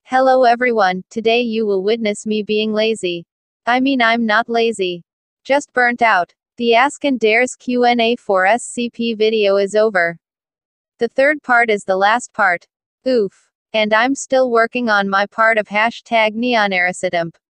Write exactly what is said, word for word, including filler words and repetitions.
Hello everyone, today you will witness me being lazy. I mean I'm not lazy. Just burnt out. The Ask and Dares Q and A for S C P video is over. The third part is the last part. Oof. And I'm still working on my part of hashtag NeonAerisCityMep.